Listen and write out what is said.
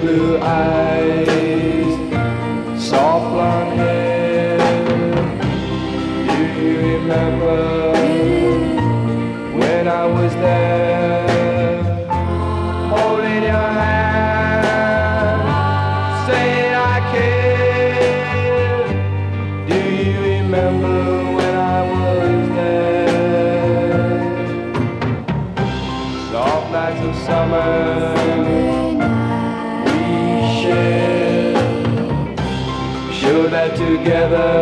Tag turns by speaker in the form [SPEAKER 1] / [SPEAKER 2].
[SPEAKER 1] blue eyes, soft blonde hair. Do you remember when I was there, holding your hand, saying I care? Do you remember when I was there? Soft nights of summer we shared, sure that together